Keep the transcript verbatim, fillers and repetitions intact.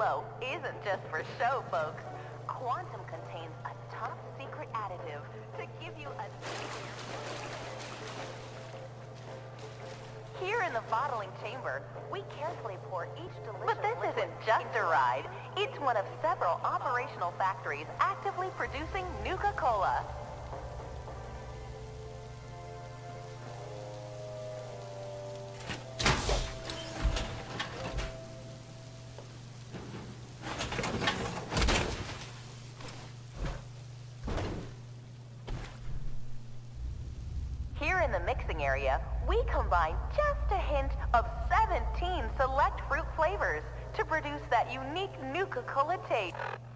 low isn't just for show, folks. Quantum contains a top secret additive to give you a... Here in the bottling chamber, we carefully pour each delicious But this isn't just a ride. It's one of several operational factories actively producing Nuka Cola. Here in the mixing area, we combine just a hint of seventeen select fruit flavors to produce that unique Nuka Cola taste.